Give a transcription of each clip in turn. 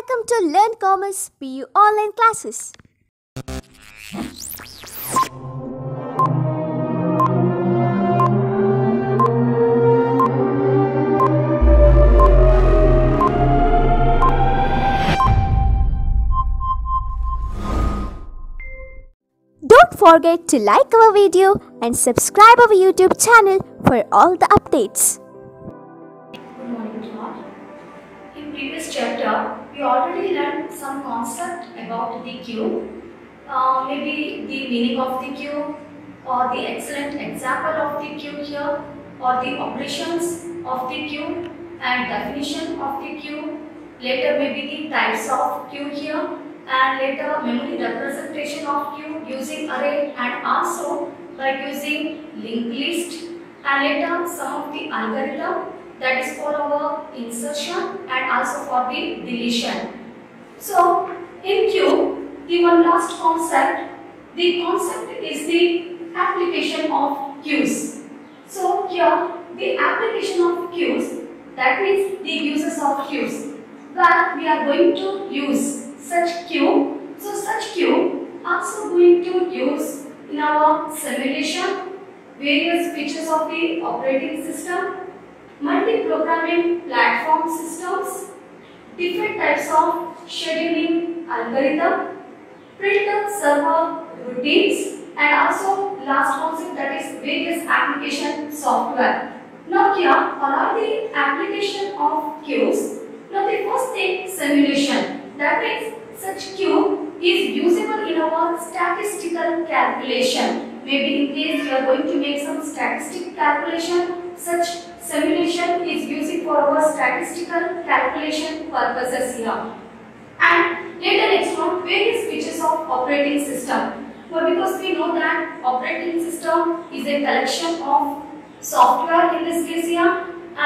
Welcome to Learn Commerce PU online classes. Don't forget to like our video and subscribe our YouTube channel for all the updates. Good morning to all. In previous chapter, we already learned some concept about the queue, maybe the meaning of the queue, or the excellent example of the queue here, or the operations of the queue and definition of the queue. Later, maybe the types of queue here, and later memory representation of queue using array and also by using linked list, and later some of the algorithm that is for our insertion and also for the deletion. So in queue, the one last concept, the concept is the application of queues. So here the application of queues, that means the uses of queues, where we are going to use such queue. So such queue also going to use in our simulation, various features of the operating system, multi-programming platform systems, different types of scheduling algorithm, printer server routines, and also last concept, that is various application software. Now here, what are the application of queues? Now the first thing, simulation. That means such queue is usable in our statistical calculation. Maybe in case we are going to make some statistical calculation, such simulation is used for our statistical calculation purposes here. And later next one, various features of operating system. Well, because we know that operating system is a collection of software in this case here,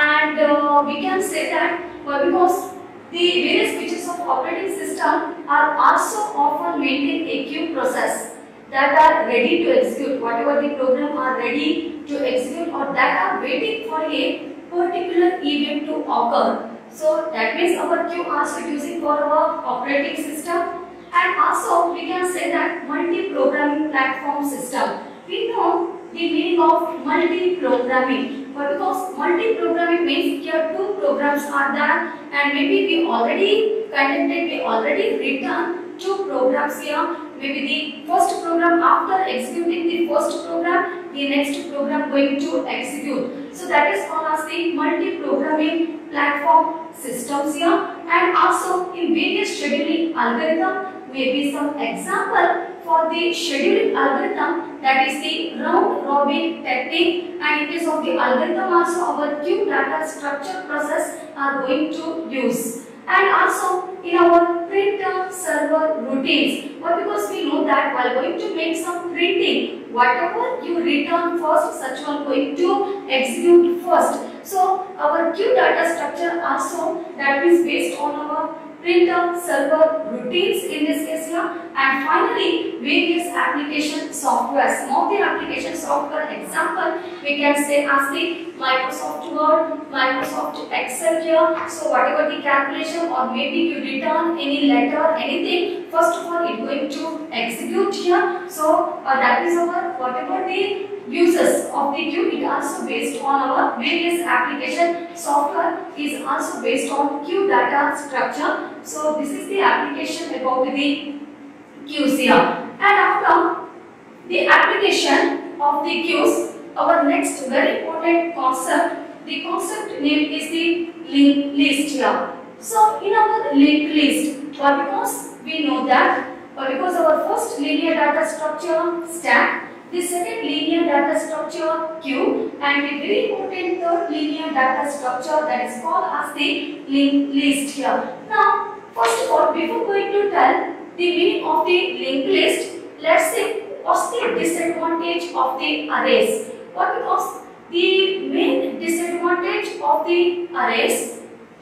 and we can say that because the various features of operating system are also often maintain a queue process that are ready to execute, whatever the program are ready to execute or that are waiting for a particular event to occur. So that means our queue also using for our operating system, and also we can say that multi-programming platform system. We know the meaning of multi-programming, but because multi-programming means here two programs are there, and maybe we already written two programs here. Maybe the first program, after executing the first program, the next program going to execute. So that is called as the multi-programming platform systems here, and also in various scheduling algorithm. Maybe some example for the scheduling algorithm, that is the round robin technique, and in case of the algorithm also our queue data structure process are going to use, and also in our printer server routines. But because we know that while going to make some printing, whatever you return first, such one going to execute first. So our queue data structure also, that is based on our printer server routines in this case here, and finally various application software. Some of the application software example we can say as the Microsoft Word, Microsoft Excel here. So whatever the calculation or maybe you return any letter, anything, first of all it going to execute here. So that is our whatever the uses of the queue, it also based on our various application software is also based on queue data structure. So this is the application about the queues here. And after the application of the queues, our next very important concept, the concept name is the linked list here. So in our linked list, because we know that because our first linear data structure stack, the second linear data structure queue, and the very important third linear data structure, that is called as the linked list here. Now, first of all, before going to tell the meaning of the linked list, let's see what's the disadvantage of the arrays. But because the main disadvantage of the arrays,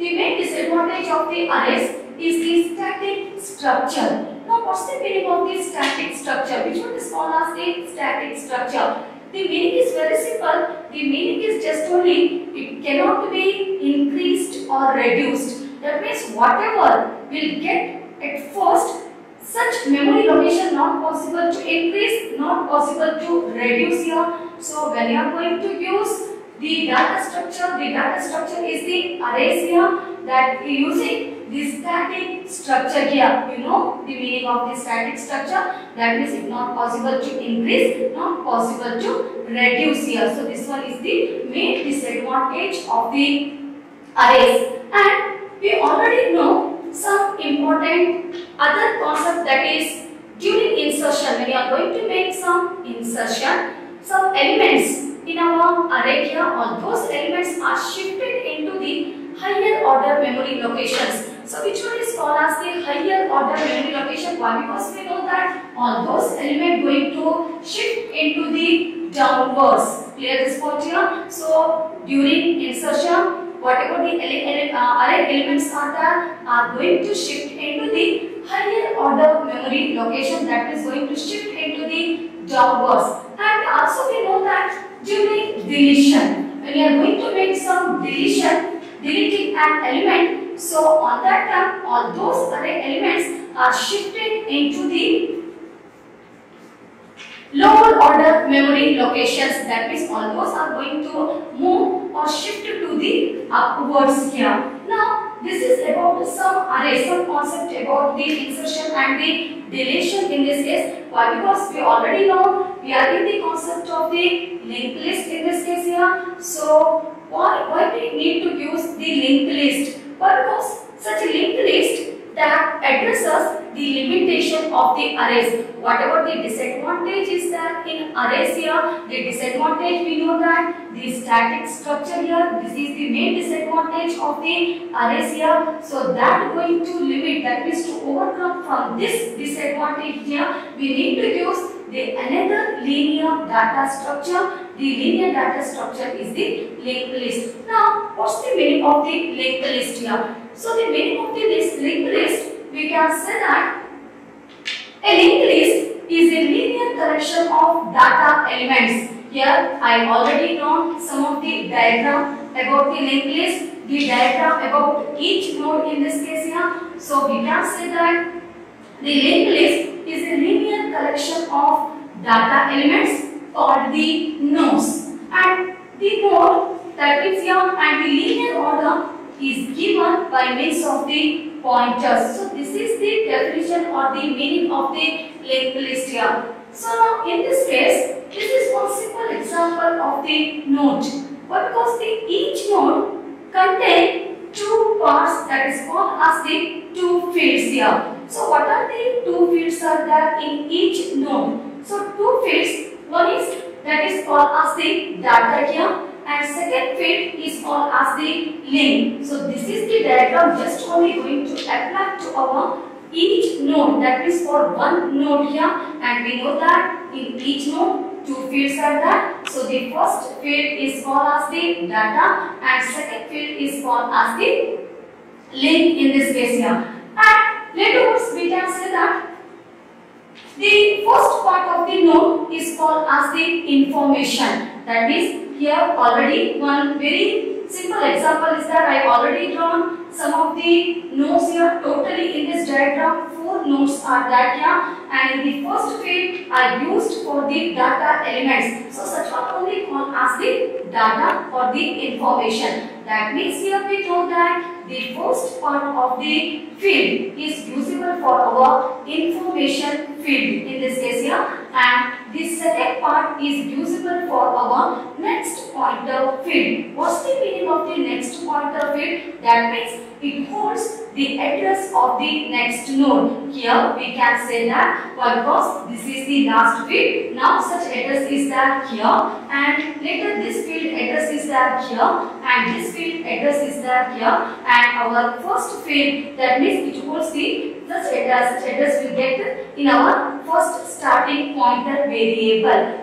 is the static structure. Now, what's the meaning of the static structure? Which one is called as the static structure? The meaning is very simple. The meaning is just only it cannot be increased or reduced. That means whatever will get at first such memory location not possible to increase, not possible to reduce here. So when you are going to use the data structure is the arrays here, that using the static structure here. You know the meaning of the static structure, that means it's not possible to increase, not possible to reduce here. So this one is the main disadvantage of the arrays. And we already know some important other concept, that is during insertion. When you are going to make some insertion, some elements in our array here, all those elements are shifted into the higher order memory locations. So which one is called as the higher order memory location? Why? Because we know that all those elements going to shift into the downwards. Clear this point here? So during insertion, whatever the array elements are there are going to shift into the higher order memory location, that is going to shift into the downwards. And also we know that during deletion, when you are going to make some deletion, deleting an element, so on that time all those array elements are shifted into the lower order memory locations, that means all those are going to move or shift to the upwards here. Now this is about some array, some concept about the insertion and the deletion in this case. Why? Because we already know we are in the concept of the linked list in this case here. So why we need to use the linked list? Why? Because such a linked list that addresses the limitation of the arrays. Whatever the disadvantage is there in arrays here, the disadvantage we know that the static structure here, this is the main disadvantage of the arrays here. So that going to limit, that means to overcome from this disadvantage here, we need to use the another linear data structure. The linear data structure is the linked list. Now what's the meaning of the linked list here? So the meaning of the linked list, we can say that a linked list is a linear collection of data elements. Here I already drawn some of the diagram about the linked list, the diagram about each node in this case here. So we can say that the linked list is a linear collection of data elements called the nodes. And the node, that means here, and the linear order is given by means of the pointers. So this is the definition or the meaning of the linked list here. So now in this case, this is one simple example of the node. But because each node contain two parts, that is called as the two fields here. So what are the two fields are there in each node? So two fields, one is that is called as the data here, and second field is called as the link. So this is the diagram just only going to apply to our each node, that is for one node here, and we know that in each node two fields are there. So the first field is called as the data and second field is called as the link in this case here. And later we can say that the first part of the node is called as the information. That is, here already one very simple example is that I already drawn some of the nodes here. Totally in this diagram 4 nodes are that here, and in the first field I used for the data elements. So such one only called as the data or the information. That means here we know that the first part of the field is usable for our information field in this case here, and the second part is usable for our next pointer field. What's the meaning of the next pointer field? That means it holds the address of the next node. Here we can say that because this is the last field, now such address is there here, and later this field address is there here, and this field address is there here, and our first field, that means it holds the such address we get in our first starting pointer variable.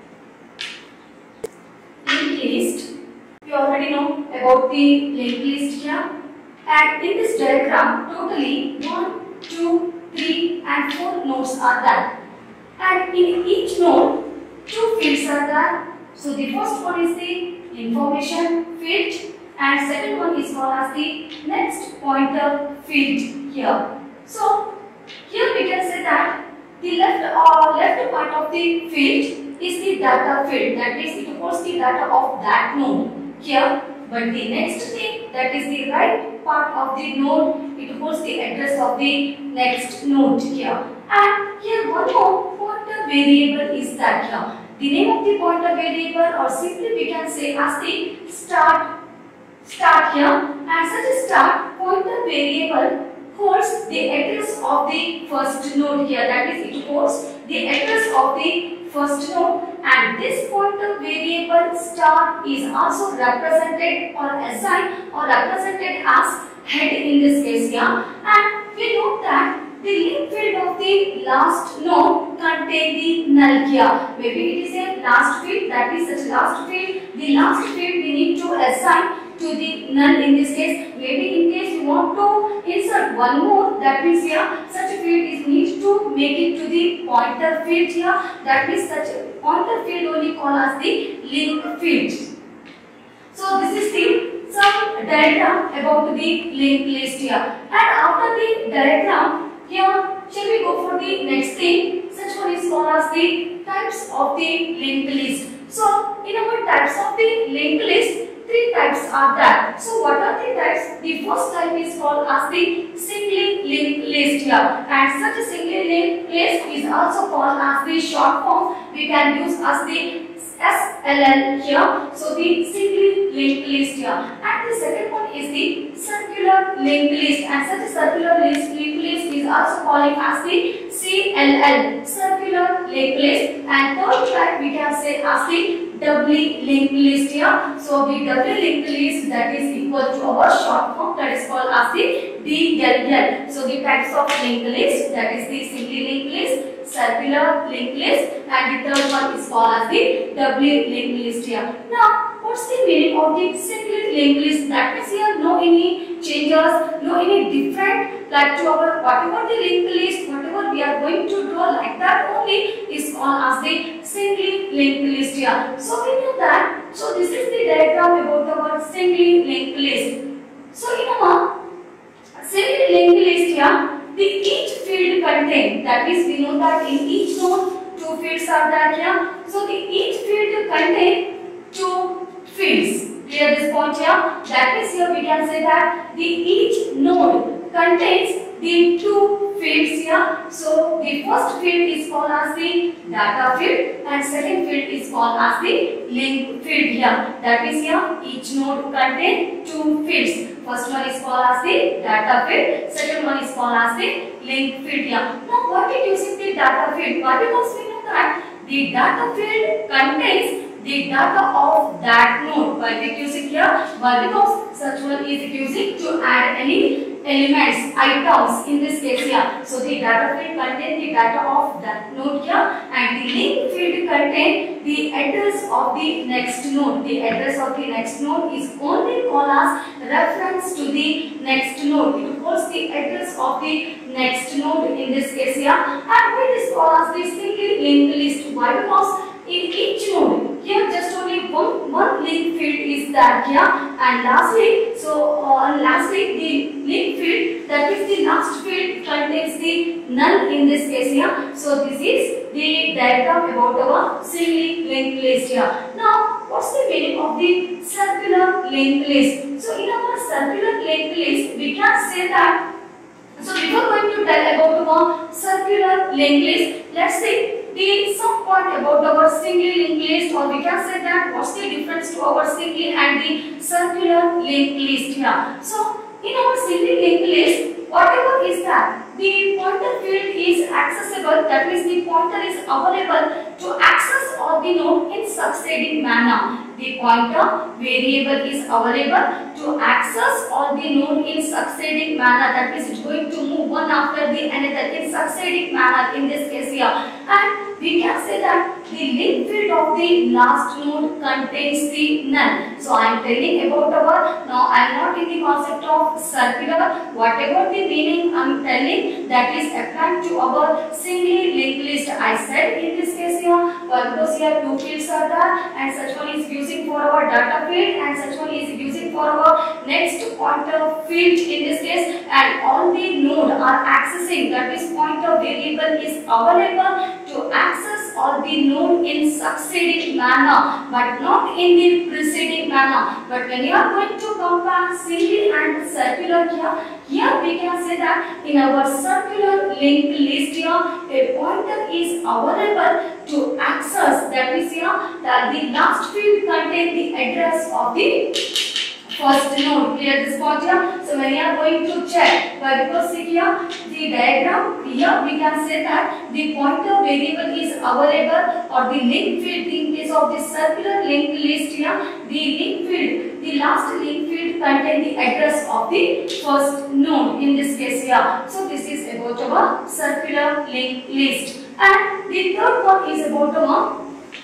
Linked list, we already know about the linked list here, and in this diagram totally 1, 2, 3 and 4 nodes are there, and in each node 2 fields are there. So the first one is the information field and second one is called as the next pointer field here. So here we can say that the left part of the field is the data field, that is it holds the data of that node here. But the next thing, that is the right part of the node, it holds the address of the next node here. And here one more pointer variable is that here. The name of the pointer variable, or simply we can say as the start here, and such a start pointer variable holds the address of the first node here, that is it holds the address of the first node, and this pointer variable star is also represented or assigned or represented as head in this case here. And we note that the link field of the last node contain the null here. Maybe it is a last field, that is such last field. The last field we need to assign to the null in this case. Maybe in case you want to insert one more, that means here such a field is need to make it to the pointer field here. That means such a pointer field only called as the link field. So this is the some diagram about the linked list here. And after the diagram, here shall we go for the next thing? Such one is called as the types of the linked list. So in our types of the linked list, three types are there. So what are the types? The first type is called as the singly linked list here, and such a singly linked list is also called as the short form. We can use as the SLL here. So the singly linked list here. And the second one is the circular linked list, and such a circular linked list is also calling as the CLL, circular linked list. And third type we can say as the doubly linked list here. So the doubly linked list, that is equal to our short form, that is called as the DLL. So the types of linked list, that is the singly linked list, circular linked list, and the third one is called as the doubly linked list here. Now what's the meaning of the singly linked list? That means here no any changes, no any different, like to our whatever the linked list, whatever we are going to draw like that only is called as the singly linked list here. So we know that. So this is the diagram about our singly linked list. So in our singly linked list here, the each field contain, that means we know that in each node two fields are there here. So the each field contain two fields. Clear this point here? That means here we can say that the each node contains the two fields here. So the first field is called as the data field, and second field is called as the link field here. That means here each node contains two fields. First one is called as the data field, second one is called as the link field here. Now why we using the data field? Why? Because we know that the data field contains the data of that node. Why we using here? Why? Because such one is using to add any elements, items in this case here. So the data field contain the data of that node here, and the link field contain the address of the next node. The address of the next node is only called as reference to the next node. It holds the address of the next node in this case here. And why it is called as the singly linked list? Why? Because in each node here just only one link field is there here, and lastly the link field, that is the last field, contains the null in this case here. So this is the diagram about our singly linked list here. Now what's the meaning of the circular linked list? So in our circular linked list we can say that, so before going to tell about our circular linked list, let's see some point about our singly linked list, or we can say that what's the difference to our singly and the circular linked list here. So in our singly linked list, whatever is that, the pointer field is accessible, that means the pointer is available to access all the node in succeeding manner. The pointer variable is available to access all the node in succeeding manner, that means it's going to move one after the another in succeeding manner in this case here. And we can say that the link field of the last node contains the null. So I am telling about our, now I am not in the concept of circular, whatever the meaning I am telling that is applying to our singly linked list. I said in this case here, because here two fields are there and such one is using for our data field and such one is using for our next pointer field in this case, and all the node are accessing, that is pointer variable is available to access all the node in succeeding manner but not in the preceding manner. But when you are going to compare singly and circular here we can say that in our circular linked list here a pointer is available to access, that is here that the last field contains the address of the first node. Clear this point here? So when you are going to check, because see here the diagram here we can say that the pointer variable is available or the link field in case of the circular linked list here, the link field, the last link field contain the address of the first node in this case here. So this is about our circular linked list. And the third one is about our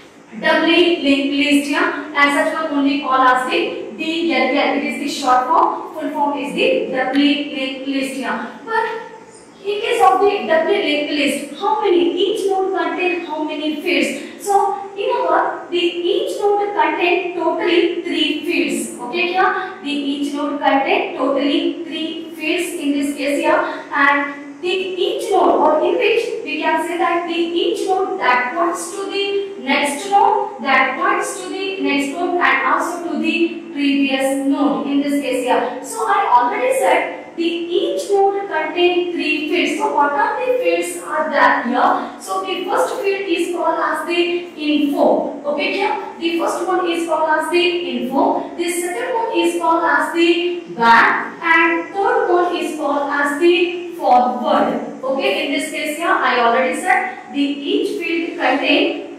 doubly linked list here, and such one only call as the DLL. It is the short form, full form is the doubly linked list here. But in case of the doubly linked list, how many? Each node contain how many fields? So in our each node contain totally 3 fields. Okay here, each node contain totally 3 fields in this case here, and each node, or in which we can say that each node that points to the next node, that points to the next node and also to the previous node in this case here. So I already said each node contain 3 fields. So what are the fields are there here? So the first field is called as the info. Okay here, the first one is called as the info, the second one is called as the back, and third one is called as the forward. Okay, in this case here I already said each field contain,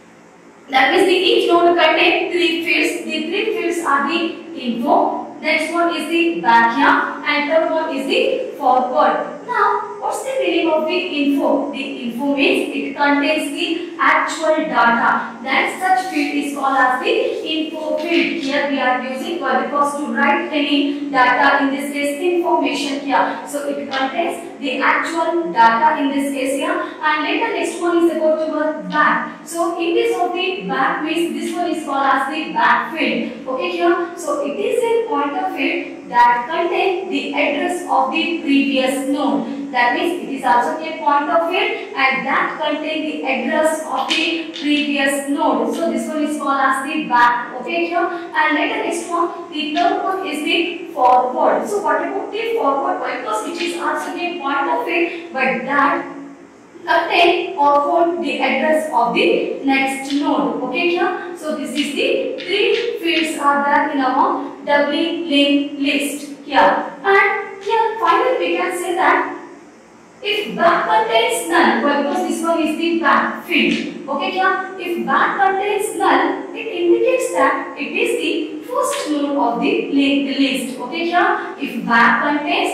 that means each node contain 3 fields. The 3 fields are the info, next one is the back here, and third one is the forward. Now what's the meaning of the info? The info means it contains the actual data. That such field is called as the info field. Here we are using because to write any data, in this case information here. So it contains the actual data in this case here, and later next one is about your back. So in this of the back means this one is called as the back field. Okay here, so it is a pointer field that contains the address of the previous node. That means it is also a pointer field and that contains the address of the previous node. So this one is called as the back. Okay here, and later next one, the third one is the forward. So what about the forward? Because it is also a pointer field, but that contain or hold the address of the next node. Okay here, so this is the 3 fields are there in our doubly linked list here. And here finally we can say that if back contains null, because this one is the back field. Okay here, if back contains null, it indicates that it is the first node of the linked list. Okay here, if back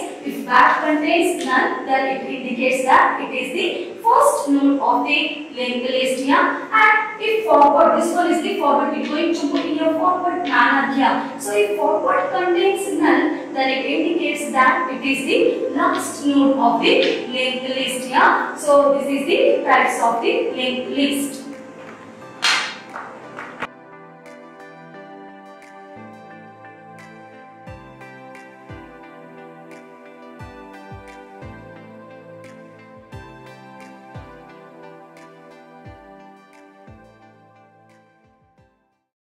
contains null, then it indicates that it is the first node of the linked list here. And if forward, this one is the forward, we are going to put in a forward manner here. So if forward contains null, then it indicates that it is the last node of the linked list here. So this is the types of the linked list.